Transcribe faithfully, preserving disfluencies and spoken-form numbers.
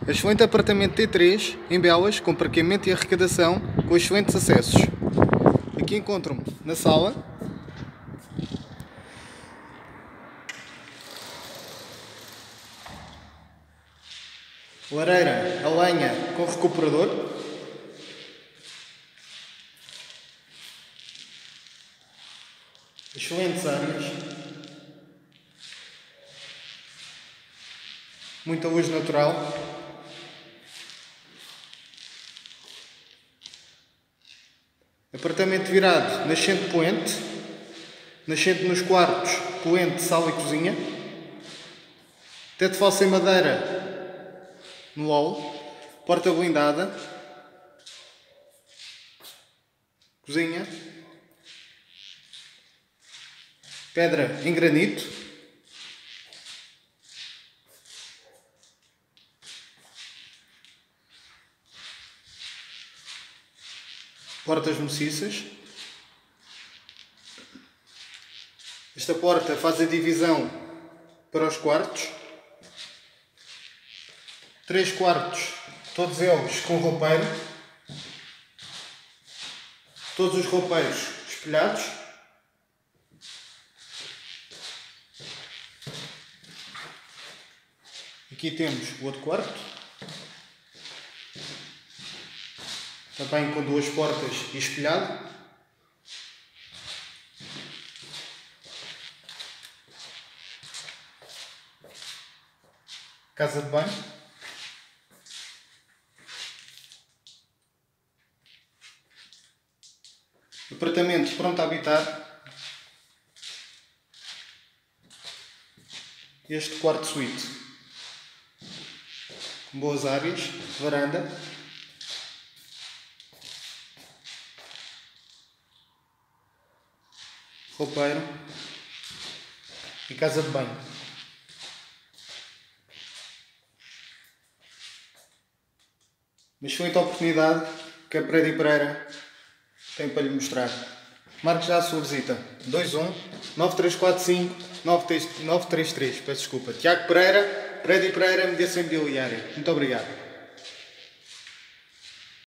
Excelente apartamento T três, em Belas, com parqueamento e arrecadação, com excelentes acessos. Aqui encontram-me na sala. Lareira a lenha com recuperador. Excelentes áreas. Muita luz natural. Apartamento virado, nascente poente. Nascente nos quartos, poente, sala e cozinha. Teto falso em madeira no hall. Porta blindada. Cozinha. Pedra em granito. Portas maciças. Esta porta faz a divisão para os quartos. Três quartos, todos eles com roupeiro. Todos os roupeiros espelhados. Aqui temos o outro quarto. Também com duas portas e espelhado. Casa de banho. Apartamento pronto a habitar. Este quarto suíte. Com boas áreas, varanda. Roupeiro e casa de banho. Uma excelente oportunidade que a Prédio Pereira tem para lhe mostrar. Marque já a sua visita. dois um nove três quatro cinco nove três três. Peço desculpa. Tiago Pereira, Prédio Pereira, Mediação Imobiliária. Muito obrigado.